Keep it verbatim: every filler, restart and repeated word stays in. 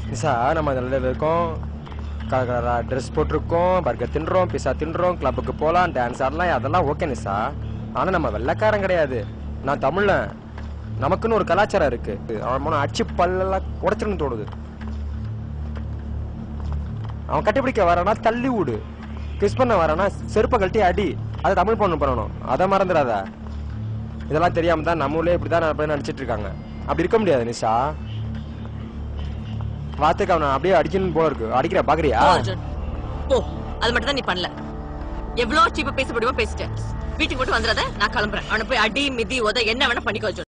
நிஷா, நம்ம நல்ல இருக்கோம், ட்ரெஸ் போட்டிருக்கோம், பர்கர் தின்றோம், பிஸா தின்றோம், கிளப்புக்கு போகலாம், டான்ஸ் ஆடலாம், அதெல்லாம் ஓகே நிஷா. ஆனால் நம்ம வெள்ளைக்காரன் கிடையாது. நான் தமிழன். நமக்குன்னு ஒரு கலாச்சாரம் இருக்கு. அவன் அடிச்சு பல்லெல்லாம் உடச்சிருன்னு தோணுது. அவன் கட்டிப்பிடிக்க வரானா தள்ளி விடு, கிஸ் பண்ண வரானா செருப்பை கழட்டி அடி. அதை தமிழ் பொண்ணு பண்ணணும், அதை மறந்துடாத. இதெல்லாம் தெரியாம தான் நம்ம ஊர்லயே இப்படிதான் நடிச்சிட்டு இருக்காங்க. அப்படி இருக்க முடியாது நிஷா. வார்த்தைக்கு அவனை அப்படியே அடிக்கணும் போல இருக்கு. அடிக்கிற பாக்குறியா? போ, அது மட்டும் தான் நீ பண்ணல. எவ்வளவு சீப்பா பேச முடியுமோ பேசிட்டேன். வீட்டுக்கு மட்டும் வந்துடாத, நான் கிளம்புறேன். அவனை போய் அடி மிதி உத என்ன வேணா பண்ணிக்கோ.